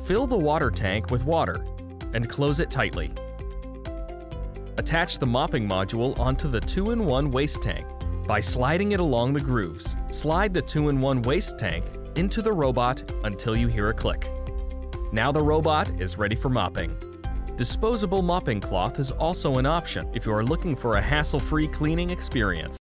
Fill the water tank with water and close it tightly. Attach the mopping module onto the 2-in-1 waste tank by sliding it along the grooves. Slide the 2-in-1 waste tank into the robot until you hear a click. Now the robot is ready for mopping. Disposable mopping cloth is also an option if you are looking for a hassle-free cleaning experience.